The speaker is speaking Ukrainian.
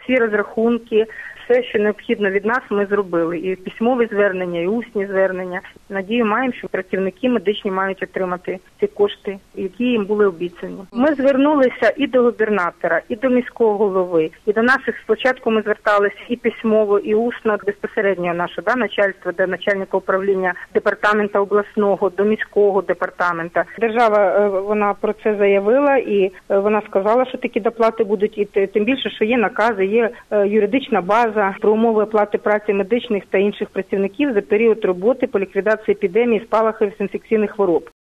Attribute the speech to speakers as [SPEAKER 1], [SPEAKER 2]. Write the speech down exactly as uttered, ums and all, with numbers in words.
[SPEAKER 1] всі розрахунки, все, що необхідно від нас, ми зробили. І письмові звернення, і усні звернення. Надію маємо, що працівники медичні мають отримати ці кошти, які їм були обіцяні. Ми звернулися і до губернатора, і до міського голови, і до наших, спочатку ми зверталися і письмово, і усно, безпосередньо наше да, начальство, до начальника управління департаменту обласного, до міського департаменту. Держава, вона про це заявила, і вона сказала, що такі доплати будуть, і тим більше, що є накази, є юридична база про умови оплати праці медичних та інших працівників за період роботи по ліквідації епідемії спалахів інфекційних хвороб.